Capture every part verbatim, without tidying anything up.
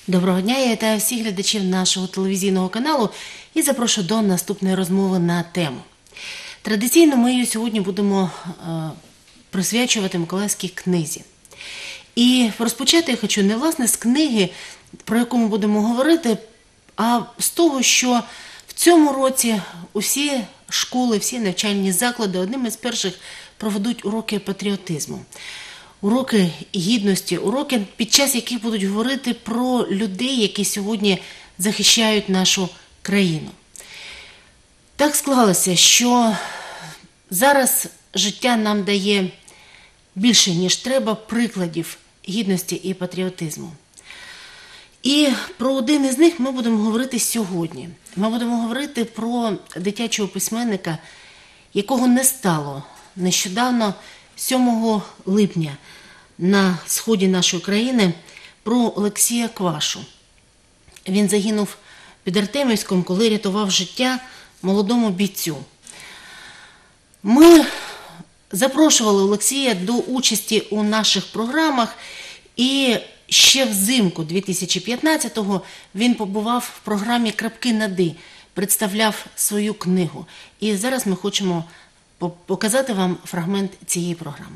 Доброго дня, я вітаю всіх глядачів нашого телевізійного каналу і запрошую до наступної розмови на тему. Традиційно ми її сьогодні будемо е, присвячувати Миколаївській книзі. І розпочати я хочу не власне з книги, про яку ми будемо говорити, а з того, що в цьому році усі школи, всі навчальні заклади одним із перших проведуть уроки патріотизму. Уроки гідності, уроки, під час яких будуть говорити про людей, які сьогодні захищають нашу країну. Так склалося, що зараз життя нам дає більше, ніж треба, прикладів гідності і патріотизму. І про один із них ми будемо говорити сьогодні. Ми будемо говорити про дитячого письменника, якого не стало нещодавно, сьомого липня, на сході нашої країни, про Олексія Квашу. Він загинув під Артемівськом, коли рятував життя молодому бійцю. Ми запрошували Олексія до участі у наших програмах, і ще взимку дві тисячі п'ятнадцятого він побував в програмі «Крапки над «и», представляв свою книгу. І зараз ми хочемо показати вам фрагмент цієї програми.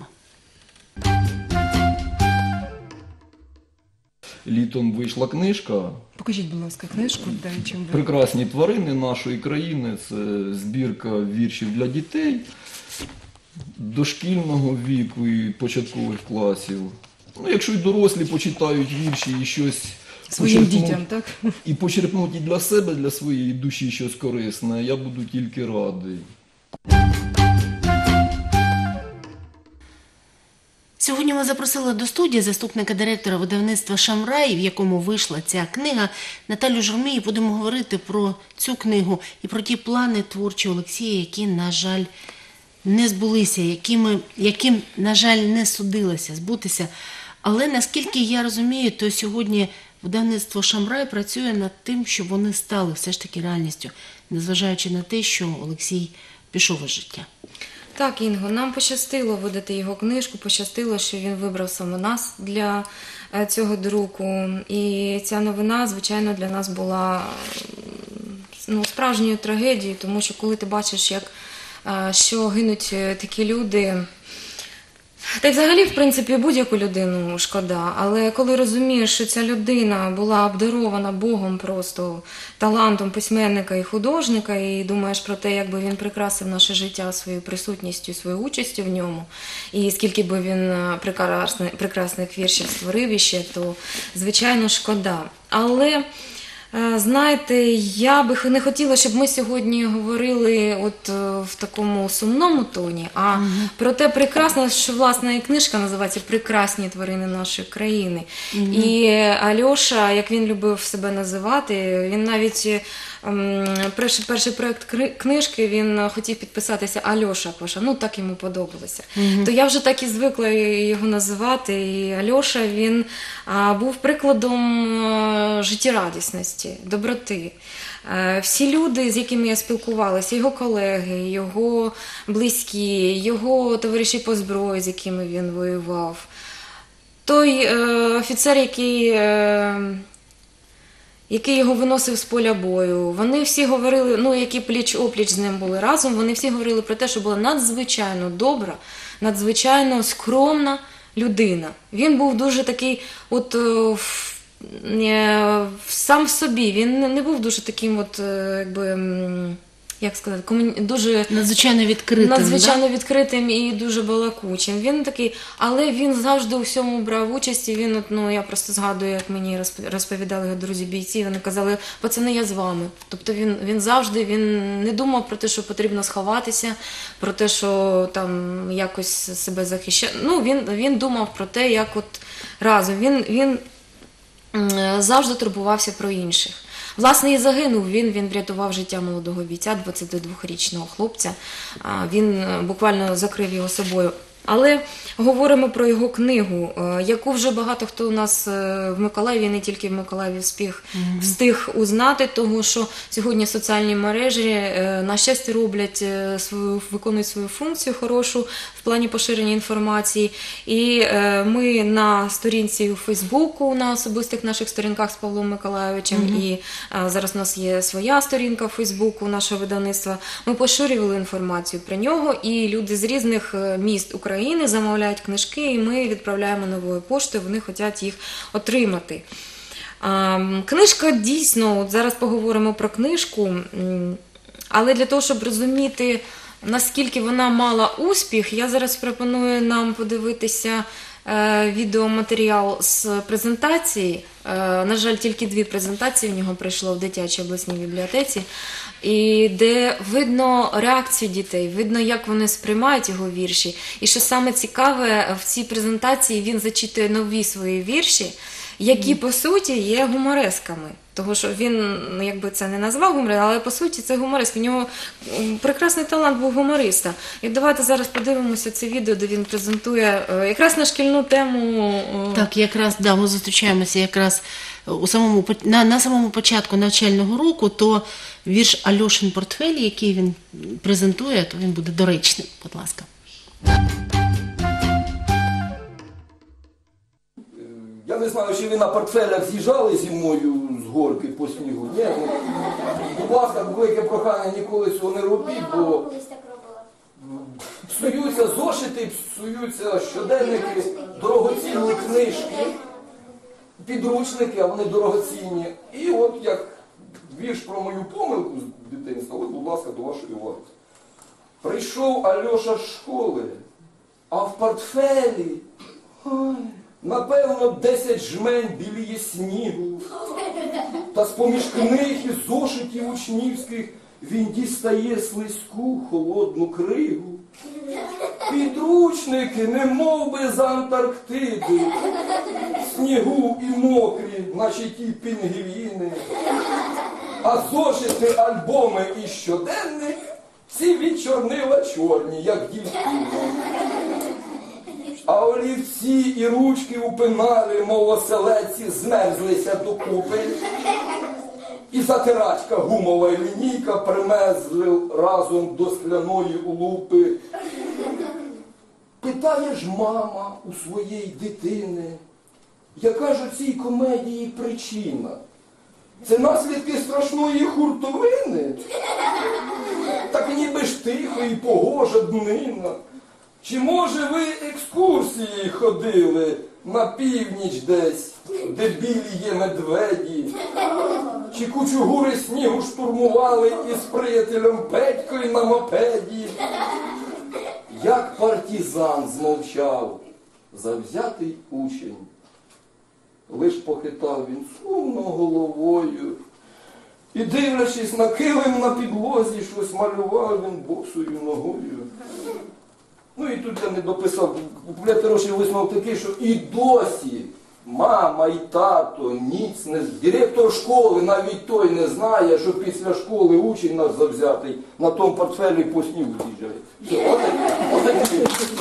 Літом вийшла книжка. Покажіть, будь ласка, книжку. Да, чим ви... «Прекрасні тварини нашої країни». Це збірка віршів для дітей дошкільного віку і початкових класів. Ну, якщо й дорослі почитають вірші і щось своїм дітям, так? І почерпнуть і для себе, для своєї душі щось корисне, я буду тільки радий. Сьогодні ми запросили до студії заступника директора видавництва «Шамрай», в якому вийшла ця книга, Наталю Журмій, і будемо говорити про цю книгу і про ті плани творчі Олексія, які, на жаль, не збулися, якими, яким, на жаль, не судилося збутися. Але, наскільки я розумію, то сьогодні видавництво «Шамрай» працює над тим, щоб вони стали все ж таки реальністю, незважаючи на те, що Олексій пішов із життя. Так, Інго, нам пощастило видати його книжку, пощастило, що він вибрав саме нас для цього друку. І ця новина, звичайно, для нас була ну, справжньою трагедією, тому що коли ти бачиш, як, що гинуть такі люди, та й взагалі, в принципі, будь-яку людину шкода, але коли розумієш, що ця людина була обдарована Богом просто талантом письменника і художника, і думаєш про те, як би він прикрасив наше життя своєю присутністю, своєю участю в ньому, і скільки би він прекрасних, прекрасних віршів створив іще, то, звичайно, шкода. Але... Знаєте, я би не хотіла, щоб ми сьогодні говорили от в такому сумному тоні, а угу. про те прекрасне, що, власне, і книжка називається «Прекрасні тварини нашої країни». Угу. І Альоша, як він любив себе називати, він навіть, перший, перший проєкт книжки, він хотів підписатися Альоша Кваша, ну так йому подобалося. Угу. То я вже так і звикла його називати, і Альоша, він був прикладом життєрадісності, доброти. Всі люди, з якими я спілкувалася, його колеги, його близькі, його товариші по зброї, з якими він воював, той е, офіцер, який, е, який його виносив з поля бою, вони всі говорили, ну, які пліч-опліч з ним були разом, вони всі говорили про те, що була надзвичайно добра, надзвичайно скромна людина. Він був дуже такий, от, сам в собі, він не був дуже таким, от, якби, як сказати, комуні... дуже... Надзвичайно відкритим, Надзвичайно да? відкритим і дуже балакучим. Він такий, але він завжди у всьому брав участь, і він, от, ну, я просто згадую, як мені розповідали його друзі-бійці, вони казали, пацани, я з вами. Тобто він, він завжди, він не думав про те, що потрібно сховатися, про те, що там якось себе захищати. Ну, він, він думав про те, як от разом. Він, він завжди турбувався про інших. Власне, і загинув він, він врятував життя молодого бійця, двадцятидвохрічного хлопця. Він буквально закрив його собою Але говоримо про його книгу, е, яку вже багато хто у нас е, в Миколаєві, не тільки в Миколаєві, встиг, встиг узнати, тому що сьогодні соціальні мережі, е, на щастя, роблять е, свою, виконують свою функцію хорошу в плані поширення інформації. І е, ми на сторінці у Фейсбуку, на особистих наших сторінках з Павлом Миколайовичем, mm-hmm. і е, зараз у нас є своя сторінка в Фейсбуку нашого видавництва, ми поширювали інформацію про нього, і люди з різних міст України замовляють книжки, і ми відправляємо новою поштою, вони хочуть їх отримати. А, книжка дійсно, от зараз поговоримо про книжку, але для того, щоб розуміти, наскільки вона мала успіх, я зараз пропоную нам подивитися е, відеоматеріал з презентації. Е, на жаль, тільки дві презентації в нього прийшло в дитячій обласній бібліотеці, і де видно реакцію дітей, видно, як вони сприймають його вірші. І що саме цікаве, в цій презентації він зачитує нові свої вірші, які, по суті, є гуморесками. Тому що він, якби це не назвав гумором, але по суті це гуморист. У нього прекрасний талант був гумориста. І давайте зараз подивимося це відео, де він презентує якраз на шкільну тему. Так, якраз, да, ми зустрічаємося якраз у самому, на, на самому початку навчального року, то вірш «Альошин портфель», який він презентує, то він буде доречним. Будь ласка. Я не знаю, чи ви на портфелях з'їжджали зі мною з горки по снігу. Ні, ну, будь ласка, велике прохання, ніколи цього не робіть, бо псуються зошити, псуються щоденники, дорогоцінні книжки, підручники, а вони дорогоцінні. І от як вірш про мою помилку з дитинства, от, будь ласка, до вашої уваги. Прийшов Альоша з школи, а в портфелі... Ой, напевно, десять жмень біліє снігу, та з-поміж книг і зошитів учнівських він дістає слизьку холодну кригу. Підручники, немов би з Антарктиди, снігу і мокрі, наче ті пінгвіни, а зошити, альбоми і щоденник всі від чорнила чорні, як дівчини. А олівці і ручки у пеналі, мов оселедці, змерзлися докупи. І затирачка гумова і лінійка примерзли разом до скляної улупи. Питає ж мама у своєї дитини, яка ж у цій комедії причина? Це наслідки страшної хуртовини? Так ніби ж тихо і погожа днина. Чи, може, ви екскурсії ходили на північ десь, де білі є медведі? Чи кучугури снігу штурмували із приятелем Петькою на мопеді? Як партизан змовчав завзятий учень, лиш похитав він сумно головою і, дивлячись на килим на підлозі, щось малював він босою ногою. Ну і тут я не дописав, хороший висновок такий, що і досі мама і тато ніц не... Директор школи навіть той не знає, що після школи учень наш завзятий на тому портфелі по снігу з'їжджає. Все, отак.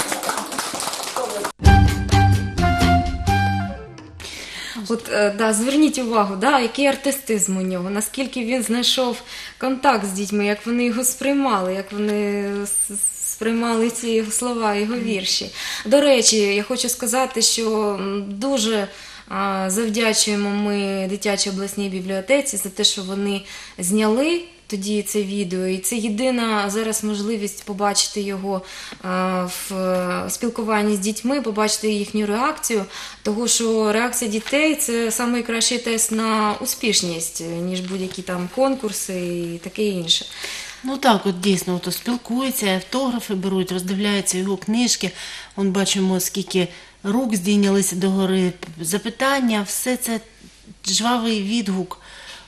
От, да, зверніть увагу, да, який артистизм у нього, наскільки він знайшов контакт з дітьми, як вони його сприймали, як вони сприймали ці його слова, його вірші. До речі, я хочу сказати, що дуже завдячуємо ми дитячій обласній бібліотеці за те, що вони зняли тоді це відео, і це єдина зараз можливість побачити його в спілкуванні з дітьми, побачити їхню реакцію, тому що реакція дітей – це найкращий тест на успішність, ніж будь-які там конкурси і таке інше. Ну так, от дійсно, от спілкуються, автографи беруть, роздивляються його книжки, он бачимо, скільки рук здійнялися догори, запитання, все це жвавий відгук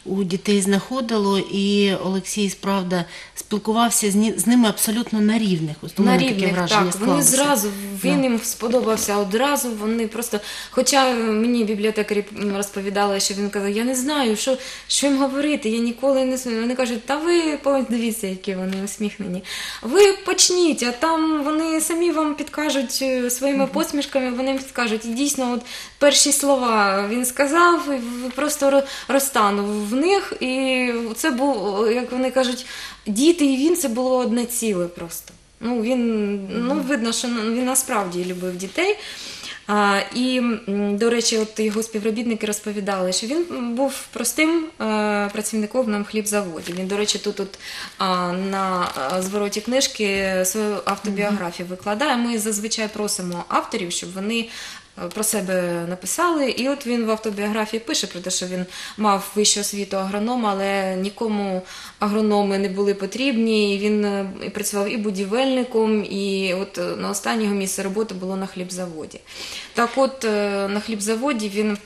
у дітей знаходило, і Олексій, справда, спілкувався з, ні, з ними абсолютно на рівних. Ось у На мене таке рівних, враження так. Вони склалося. зразу, він Да. їм сподобався одразу, вони просто, хоча мені бібліотекарі розповідали, що він казав, я не знаю, що, що їм говорити, я ніколи не знаю. Вони кажуть, та ви подивіться, які вони усміхнені. Ви почніть, а там вони самі вам підкажуть своїми посмішками, вони їм підкажуть. І дійсно, от перші слова він сказав, і ви просто ро- розтанув в них, і це був, як вони кажуть, діти і він, це було одне ціле просто. Ну, він, ну, видно, що він насправді любив дітей. А, і, м, до речі, от його співробітники розповідали, що він був простим е, працівником на хлібзаводі. Він, до речі, тут от, а, на а, звороті книжки свою автобіографію викладає. Ми зазвичай просимо авторів, щоб вони е, про себе написали. І от він в автобіографії пише про те, що він мав вищу освіту агронома, але нікому агрономи не були потрібні. І він е, і працював і будівельником, і от е, на останнього місце роботи було на хлібзаводі. Так от, е, на хлібзаводі він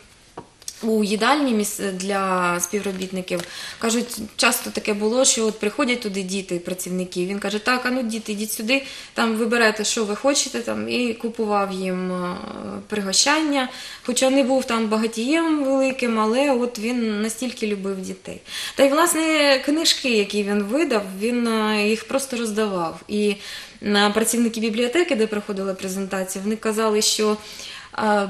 у їдальні міс- для співробітників, кажуть, часто таке було, що от приходять туди діти, працівники, він каже, так, а ну діти, йдіть сюди, там вибирайте, що ви хочете, там, і купував їм е, пригощання, хоча не був там багатієм великим, але от він настільки любив дітей. Та й, власне, книжки, які він видав, він е, їх просто роздавав. І на працівники бібліотеки, де проходила презентація, вони казали, що а,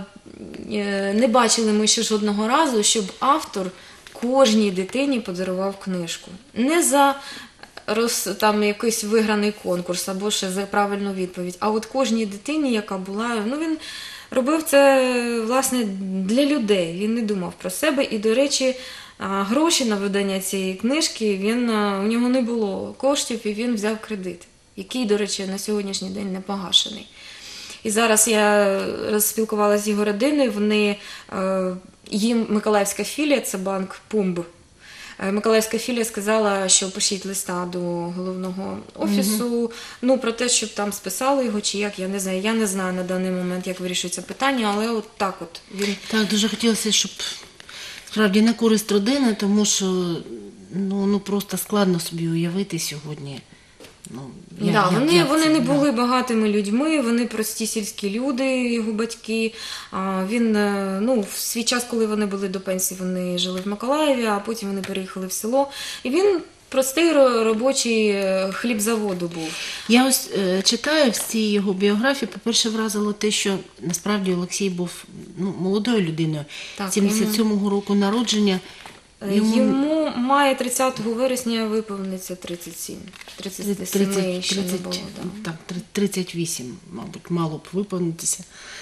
е, не бачили ми ще жодного разу, щоб автор кожній дитині подарував книжку. Не за роз, там, якийсь виграний конкурс або ще за правильну відповідь, а от кожній дитині, яка була, ну він робив це, власне, для людей, він не думав про себе. І, до речі, а, гроші на видання цієї книжки, він, а, у нього не було коштів, і він взяв кредит, який, до речі, на сьогоднішній день не погашений. І зараз я розспілкувалася з його родиною, вони, е, їм Миколаївська філія, це банк Пумб. Е, Миколаївська філія сказала, що пишіть листа до головного офісу, ну, про те, щоб там списали його, чи як, я не знаю. Я не знаю на даний момент, як вирішується питання, але от так от він... Так, дуже хотілося, щоб справді на користь родини, тому що ну, ну просто складно собі уявити сьогодні. Ну, як- Да, як- вони, як вони це, не да. були багатими людьми, вони прості сільські люди, його батьки. А, Він, е, ну, в свій час, коли вони були до пенсії, вони жили в Миколаєві, а потім вони переїхали в село. І він простий ро- робочий е, хлібзаводу був. Я ось е, читаю всі його біографії. По-перше, вразило те, що насправді Олексій був ну, молодою людиною. Так, сімдесят сьомого року народження. Е, Йому Йому має тридцятого вересня виповниться тридцять сім. тридцять сім ще не було. Да. так, три- тридцять вісім, мабуть, мало б виповнитися.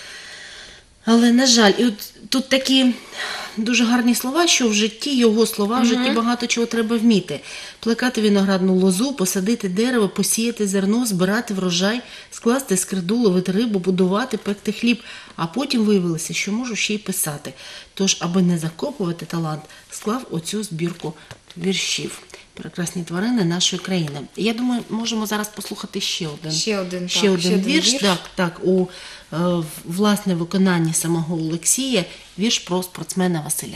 Але, на жаль, і от тут такі дуже гарні слова, що в житті, його слова, в житті багато чого треба вміти. Плекати виноградну лозу, посадити дерево, посіяти зерно, збирати врожай, скласти скирду, ловити рибу, будувати, пекти хліб. А потім виявилося, що можу ще й писати. Тож, аби не закопувати талант, склав оцю збірку віршів. Прекрасні тварини нашої країни. Я думаю, можемо зараз послухати ще один, Ще один, ще так, один ще один вірш. вірш. Так, так, у е, в- власне виконанні самого Олексія вірш про спортсмена Василя.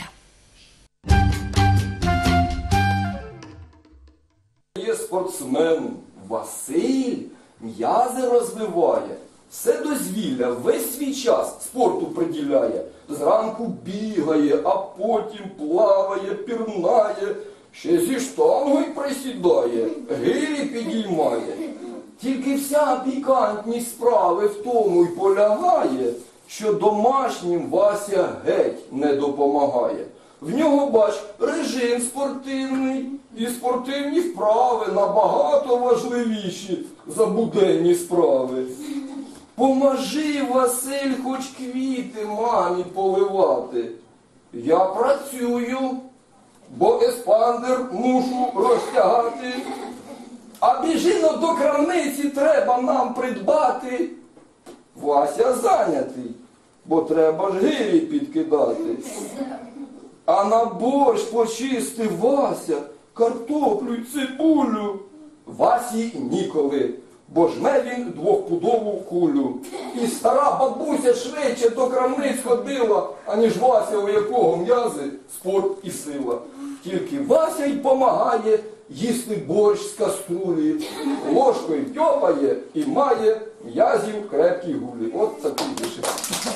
Є спортсмен Василь, м'язи розвиває, все дозвілля, весь свій час спорту приділяє. Зранку бігає, а потім плаває, пірнає, ще зі штангою присідає, гирі підіймає. Тільки вся пікантність справи в тому й полягає, що домашнім Вася геть не допомагає. В нього, бач, режим спортивний, і спортивні вправи набагато важливіші за буденні справи. Поможи, Василь, хоч квіти мамі поливати. Я працюю, бо еспандер мушу розтягати. А біжино до крамниці треба нам придбати. Вася зайнятий, бо треба ж гирі підкидати. А на борщ почистив Вася картоплю й цибулю. Васі ніколи. бо жме він двохпудову кулю. І стара бабуся швидше до крамниць ходила, аніж Вася, у якого м'язи, спорт і сила. Тільки Вася й помагає їсти борщ з каструлі, ложкою тьопає і має м'язів крепкі гулі. От такий вишив.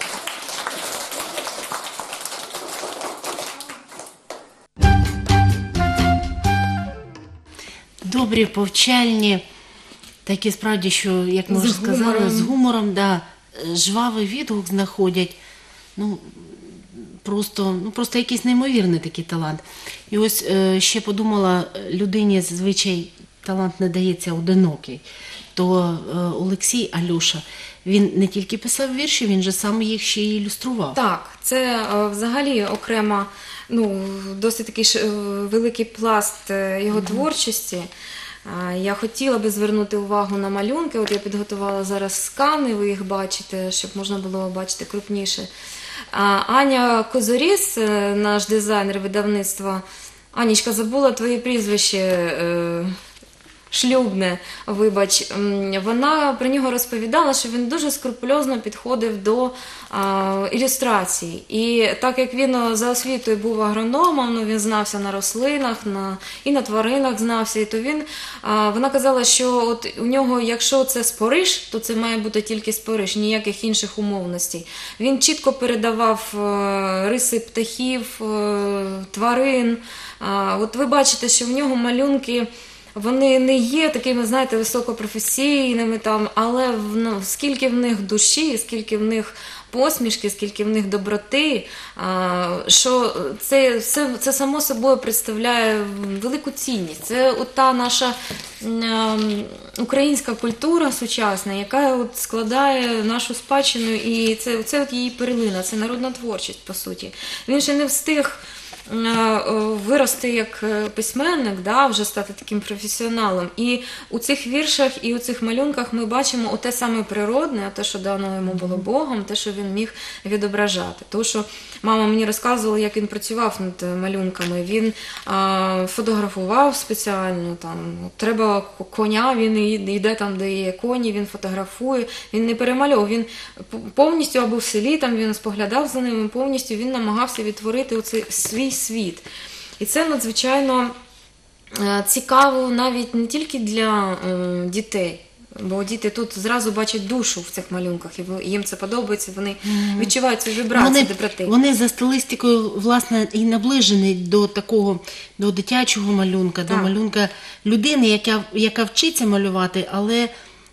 Добрі, повчальні, такі справді, що, як ми З вже сказали, гумором. з гумором, да, жвавий відгук знаходять. Ну, просто, ну, просто якийсь неймовірний такий талант. І ось е, ще подумала, людині зазвичай талант не дається одинокий. То е, Олексій Альоша, він не тільки писав вірші, він же сам їх ще й ілюстрував. Так, це е, взагалі окрема, ну, досить такий ш- е, великий пласт е, його творчості. Е, Я хотіла би звернути увагу на малюнки. От я підготувала зараз скани, ви їх бачите, щоб можна було бачити крупніше. А Аня Козоріс, е, наш дизайнер видавництва. Анічка, забула твоє прізвище е, шлюбне, вибач. М, Вона про нього розповідала, що він дуже скрупульозно підходив до а, ілюстрацій. І так як він а, за освітою був агрономом, ну, він знався на рослинах, на, і на тваринах знався, і то він, а, вона казала, що от у нього, якщо це спориш, то це має бути тільки спориш, ніяких інших умовностей. Він чітко передавав е, риси птахів, е, тварин. А, от ви бачите, що в нього малюнки, вони не є такими, знаєте, високопрофесійними, там, але в, ну, скільки в них душі, скільки в них посмішки, скільки в них доброти, а, що це, все, це само собою представляє велику цінність. Це от та наша м, українська культура сучасна, яка от складає нашу спадщину, і це, це от її перлина, це народна творчість, по суті. Він ще не встиг вирости як письменник, да, вже стати таким професіоналом. І у цих віршах і у цих малюнках ми бачимо те саме природне, те, що дано йому було Богом, те, що він міг відображати. Тому що мама мені розказувала, як він працював над малюнками. Він а, фотографував спеціально, там, треба коня, він йде там, де є коні, він фотографує, він не перемальовував, він повністю або в селі, там він споглядав за ними, повністю він намагався відтворити оцей свій світ. І це надзвичайно е, цікаво навіть не тільки для е, дітей, бо діти тут зразу бачать душу в цих малюнках, і їм це подобається, вони відчувають цю вібрацію Вони, доброти. вони за стилістикою, власне, і наближені до такого, до дитячого малюнка, Так. до малюнка людини, яка, яка вчиться малювати, але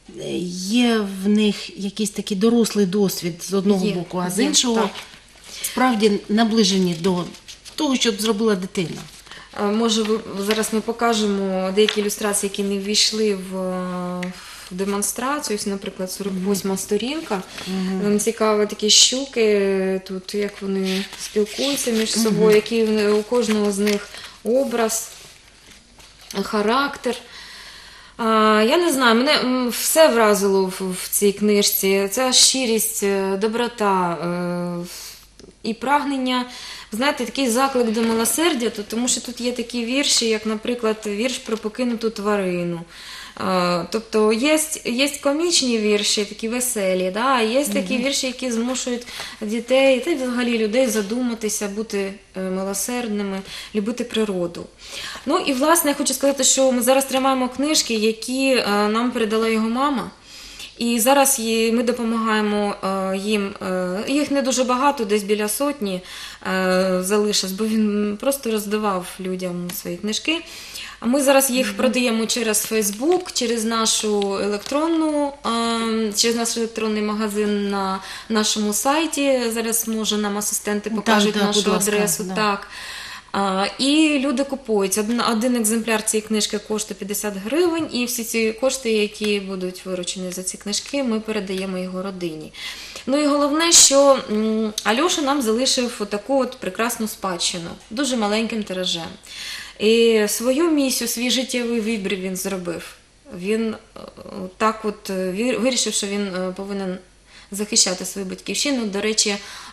є в них якийсь такий дорослий досвід з одного Є, боку, а з є, іншого так. справді наближені до того, щоб зробила дитина. Е, Може, ви, зараз ми покажемо деякі ілюстрації, які не ввійшли в, е, в демонстрацію. Ось, наприклад, сорок восьма сторінка. Нам цікаво такі щуки, тут як вони спілкуються між собою, який у кожного з них образ, характер. А, я не знаю, мене м, все вразило в, в цій книжці. Ця щирість, е, доброта е, і прагнення, знаєте, такий заклик до милосердя, то, тому що тут є такі вірші, як, наприклад, вірш про покинуту тварину. А, тобто є, є комічні вірші, такі веселі, да? А є такі вірші, які змушують дітей, та й взагалі людей задуматися, бути е, милосердними, любити природу. Ну і, власне, я хочу сказати, що ми зараз тримаємо книжки, які е, нам передала його мама. І зараз їй- ми допомагаємо е, їм, е, їх не дуже багато, десь біля сотні е, залишилось, бо він просто роздавав людям свої книжки. А ми зараз їх продаємо через Фейсбук, через нашу електронну, е, через наш електронний магазин на нашому сайті. Зараз, може, нам асистенти покажуть так, нашу будь ласка, адресу. да. Так. А, і люди купують. Один, один екземпляр цієї книжки коштує п'ятдесят гривень, і всі ці кошти, які будуть виручені за ці книжки, ми передаємо його родині. Ну і головне, що м, Альоша нам залишив таку от прекрасну спадщину, дуже маленьким тиражем. І свою місію, свій життєвий вибір він зробив. Він е, так от е, вір- вирішив, що він е, повинен захищати свою батьківщину. До речі,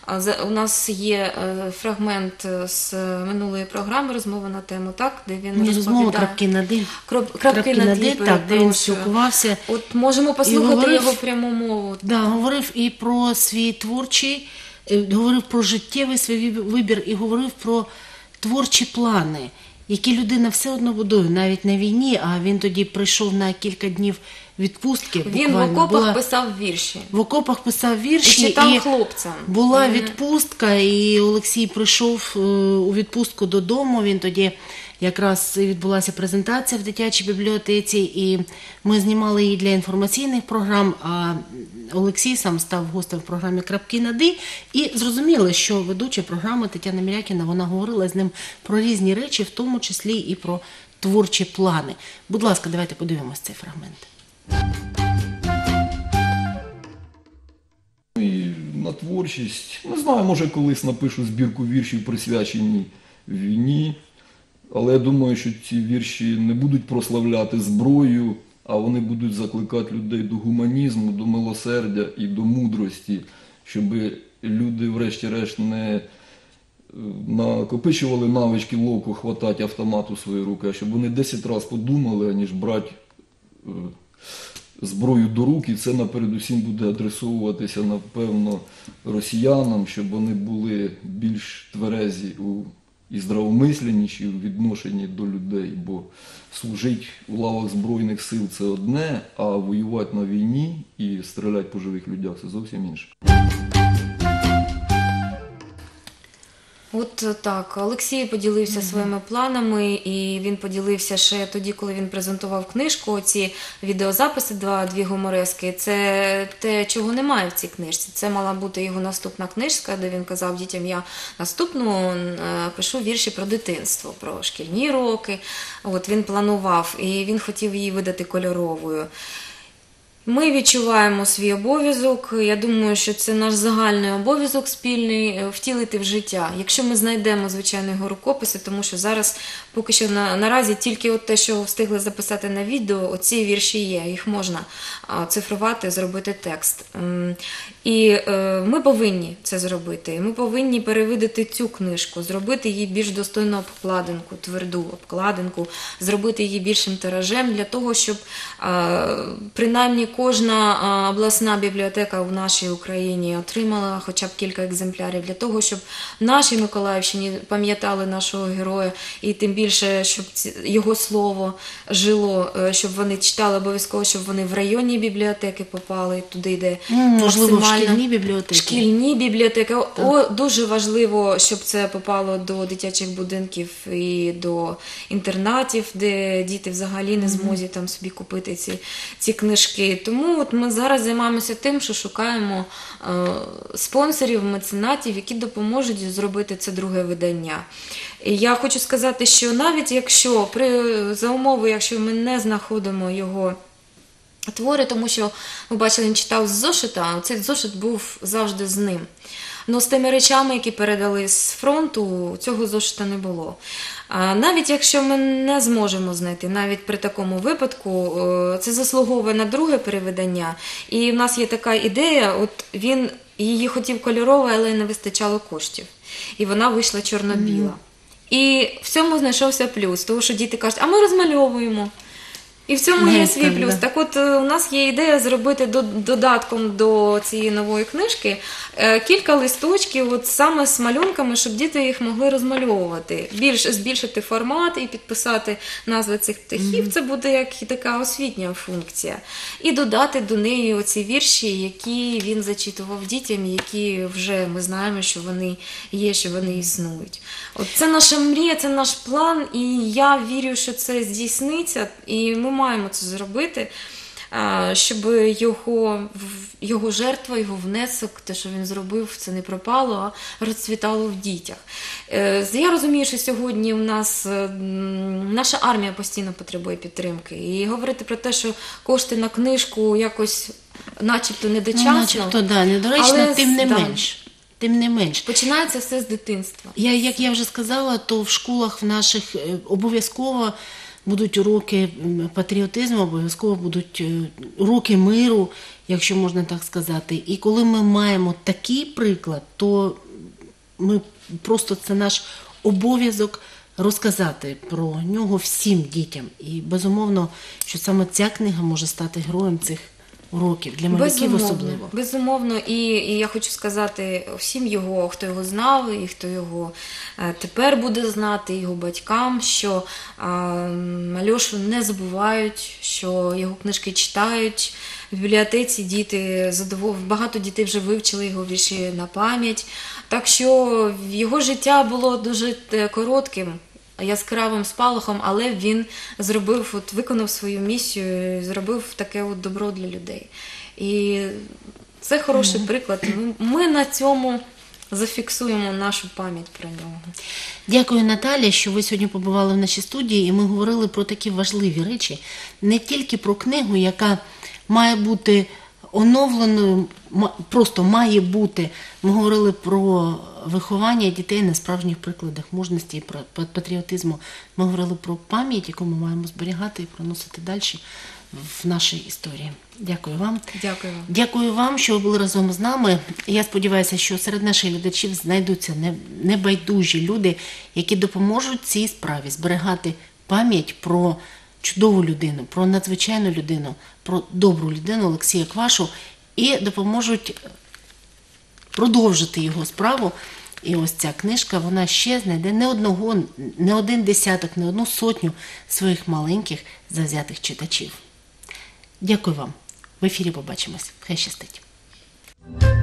А за- У нас є е, фрагмент з минулої програми «Розмова на тему», так, де він Не розмова, розповідає. крапки над «і». Кроп- Крапки над «і», так, де він перепрошую. спілкувався. От можемо послухати говорив- його пряму мову. Да, говорив і про свій творчий, е, говорив про життєвий свій вибір і говорив про творчі плани, які людина все одно будує, навіть на війні, а він тоді прийшов на кілька днів відпустки. Він в буквально. окопах Була- писав вірші. в окопах писав І вірші. читав хлопцям. Була Мгм. відпустка, і Олексій прийшов е, у відпустку додому. Він тоді якраз відбулася презентація в дитячій бібліотеці, і ми знімали її для інформаційних програм. А Олексій сам став гостем в програмі «Крапки над «і». І зрозуміли, що ведуча програми Тетяна Мілякіна, вона говорила з ним про різні речі, в тому числі і про творчі плани. Будь ласка, давайте подивимось цей фрагмент. І на творчість, не знаю, може колись напишу збірку віршів, присвячені війні, але я думаю, що ці вірші не будуть прославляти зброю, а вони будуть закликати людей до гуманізму, до милосердя і до мудрості, щоб люди врешті-решт не е, накопичували навички ловко хватати автомат у свої руки, а щоб вони десять разів подумали, аніж брати е, зброю до рук, і це напередусім буде адресовуватися, напевно, росіянам, щоб вони були більш тверезі у, і здравомисленіші у відношенні до людей, бо служити у лавах Збройних сил – це одне, а воювати на війні і стріляти по живих людях – це зовсім інше. От так, Олексій поділився своїми планами, і він поділився ще тоді, коли він презентував книжку, ці відеозаписи, два, дві гуморески. Це те, чого немає в цій книжці. Це мала бути його наступна книжка, де він казав дітям, я наступну е, пишу вірші про дитинство, про шкільні роки. От він планував, і він хотів її видати кольоровою. Ми відчуваємо свій обов'язок. Я думаю, що це наш загальний обов'язок спільний е, втілити в життя. Якщо ми знайдемо, звичайно, його рукописи, тому що зараз поки що на, наразі тільки от те, що встигли записати на відео, оці вірші є, їх можна а, цифрувати, зробити текст. Ем, І е, ми повинні це зробити. Ми повинні перевидати цю книжку, зробити її більш достойну обкладинку, тверду обкладинку, зробити її більшим тиражем для того, щоб е, принаймні кожна а, обласна бібліотека в нашій Україні отримала хоча б кілька екземплярів для того, щоб в нашій Миколаївщині пам'ятали нашого героя, і тим більше, щоб ці- його слово жило, е, щоб вони читали обов'язково, щоб вони в районні бібліотеки попали, туди, де М, можливо, в максимально- шкільні бібліотеки. Шкільні бібліотеки. О, дуже важливо, щоб це попало до дитячих будинків і до інтернатів, де діти взагалі не зможуть там собі купити ці, ці книжки. Тому от ми зараз займаємося тим, що шукаємо е, спонсорів, меценатів, які допоможуть зробити це друге видання. І я хочу сказати, що навіть якщо при за умови, якщо ми не знаходимо його твори, тому що, ви бачили, він читав з зошита, а цей зошит був завжди з ним. Ну, з тими речами, які передали з фронту, цього зошита не було. А навіть якщо ми не зможемо знайти, навіть при такому випадку, е, це заслуговує на друге перевидання. І в нас є така ідея, от він її хотів кольоровою, але не вистачало коштів. І вона вийшла чорно-біла. І в цьому знайшовся плюс, тому що діти кажуть, а ми розмальовуємо. І в цьому є Не, свій так, плюс. да. Так от е, у нас є ідея зробити до- додатком до цієї нової книжки е, кілька листочків от саме з малюнками, щоб діти їх могли розмальовувати. Більш, збільшити формат і підписати назви цих птахів. Це буде як і така освітня функція. І додати до неї оці вірші, які він зачитував дітям, які вже ми знаємо, що вони є, що вони існують. От це наша мрія, це наш план, і я вірю, що це здійсниться, і ми маємо це зробити, а, щоб його, в- його жертва, його внесок, те, що він зробив, це не пропало, а розцвітало в дітях. Е, Я розумію, що сьогодні в нас е, м, наша армія постійно потребує підтримки. І говорити про те, що кошти на книжку якось начебто Ну, недочасно, начебто, да, недоречно, але тим не да. менш. Тим не менш. Починається все з дитинства. Я, як я вже сказала, то в школах в наших е, обов'язково будуть уроки м, патріотизму, обов'язково будуть е, уроки миру, якщо можна так сказати. І коли ми маємо такий приклад, то ми просто це наш обов'язок розказати про нього всім дітям. І безумовно, що саме ця книга може стати героєм цих уроків, для малюків особливо. Безумовно, і, і я хочу сказати всім його, хто його знав, і хто його е, тепер буде знати, його батькам, що е, Альошу не забувають, що його книжки читають. В бібліотеці діти задовол... багато дітей вже вивчили його вірші на пам'ять. Так що його життя було дуже е, коротким, яскравим спалахом, але він зробив, от, виконав свою місію, зробив таке от добро для людей. І це хороший приклад. Ми, ми на цьому зафіксуємо нашу пам'ять про нього. Дякую, Наталя, що ви сьогодні побували в нашій студії, і ми говорили про такі важливі речі, не тільки про книгу, яка має бути оновленою, ма- просто має бути. Ми говорили про виховання дітей на справжніх прикладах мужності і про па- патріотизму. Ми говорили про пам'ять, яку ми маємо зберігати і проносити далі в нашій історії. Дякую вам. Дякую вам. Дякую вам, що ви були разом з нами. Я сподіваюся, що серед наших глядачів знайдуться не- небайдужі люди, які допоможуть цій справі зберігати пам'ять про чудову людину, про надзвичайну людину, про добру людину Олексія Квашу і допоможуть продовжити його справу. І ось ця книжка, вона ще знайде не одного, не один десяток, не одну сотню своїх маленьких завзятих читачів. Дякую вам. В ефірі побачимось. Хай щастить.